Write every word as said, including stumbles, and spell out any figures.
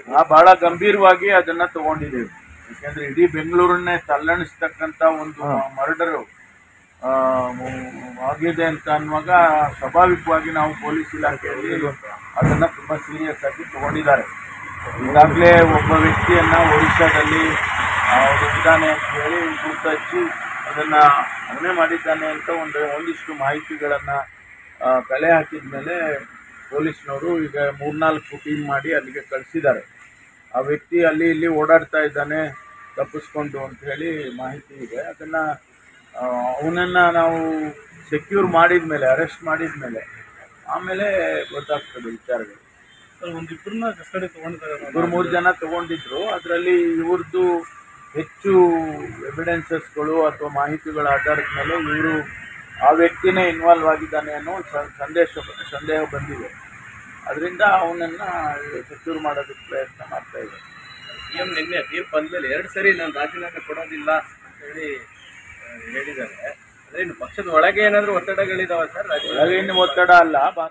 ಆ ಬಹಳ ಗಂಭೀರವಾಗಿ ಅದನ್ನ ತಗೊಂಡಿದ್ದೇವೆ. ಯಾಕಂದ್ರೆ ಇಡೀ ಬೆಂಗಳೂರನ್ನೇ ತಲ್ಲಣಿಸ್ತಕ್ಕಂಥ ಒಂದು ಮರ್ಡರ್ ಆಗಿದೆ ಅಂತ ಅನ್ನುವಾಗ ಸ್ವಾಭಾವಿಕವಾಗಿ ನಾವು ಪೊಲೀಸ್ ಇಲಾಖೆಯಲ್ಲಿ ಅದನ್ನ ತುಂಬಾ ಸೀರಿಯಸ್ ಆಗಿ ತಗೊಂಡಿದ್ದಾರೆ. ಈಗಾಗಲೇ ಒಬ್ಬ ವ್ಯಕ್ತಿಯನ್ನ ಒಡಿಶಾದಲ್ಲಿ ಇದ್ದಾನೆ ಅಂತ ಹೇಳಿ ಗುರುತು ಹಚ್ಚಿ ಅದನ್ನ ಹಣೆ ಮಾಡಿದ್ದಾನೆ ಅಂತ ಒಂದು ಒಂದಿಷ್ಟು ಮಾಹಿತಿಗಳನ್ನ ಕಲೆ ಹಾಕಿದ ಮೇಲೆ ಪೊಲೀಸ್ನವರು ಈಗ ಮೂರ್ನಾಲ್ಕು ಟೀಮ್ ಮಾಡಿ ಅಲ್ಲಿಗೆ ಕಳಿಸಿದ್ದಾರೆ. ಆ ವ್ಯಕ್ತಿ ಅಲ್ಲಿ ಇಲ್ಲಿ ಓಡಾಡ್ತಾ ಇದ್ದಾನೆ ತಪ್ಪಿಸ್ಕೊಂಡು ಅಂತ ಹೇಳಿ ಮಾಹಿತಿ ಇದೆ. ಅದನ್ನ ಅವನನ್ನ ನಾವು ಸೆಕ್ಯೂರ್ ಮಾಡಿದ ಮೇಲೆ, ಅರೆಸ್ಟ್ ಮಾಡಿದ ಮೇಲೆ ಆಮೇಲೆ ಗೊತ್ತಾಗ್ತದೆ ವಿಚಾರಗಳು. ಒಂದಿಬ್ಬರನ್ನ ಕಸ್ಟಡಿ ತಗೊಂಡಿದ್ದಾರೆ, ಇಬ್ಬರು ಮೂರು ಜನ ತಗೊಂಡಿದ್ರು. ಅದರಲ್ಲಿ ಇವ್ರದ್ದು ಹೆಚ್ಚು ಎವಿಡೆನ್ಸಸ್ಗಳು ಅಥವಾ ಮಾಹಿತಿಗಳ ಆಧಾರದ ಮೇಲೆ ಇವರು ಆ ವ್ಯಕ್ತಿನೇ ಇನ್ವಾಲ್ವ್ ಆಗಿದ್ದಾನೆ ಅನ್ನೋ ಸಂದೇಶ ಸಂದೇಹ ಬಂದಿದೆ. ಅದರಿಂದ ಅವನನ್ನ ಸೆಕ್ಯೂರ್ ಮಾಡೋದಕ್ಕೆ ಪ್ರಯತ್ನ ಮಾಡ್ತಾ ಇದ್ದಾರೆ. ಸಿ ಎಂ ನಿನ್ನೆ ತೀರ್ಪು ಬಂದ್ಮೇಲೆ ಎರಡು ಸರಿ ನಾನು ರಾಜೀನಾಮೆ ಕೊಡೋದಿಲ್ಲ ಅಂತ ಹೇಳಿ ಹೇಳಿದ್ದಾರೆ. ಅದೇ ಇನ್ನು ಪಕ್ಷದ ಒಳಗೆ ಏನಾದರೂ ಒತ್ತಡಗಳಿದಾವ ಸರ್? ಒಳಗೇನು ಒತ್ತಡ ಅಲ್ಲ.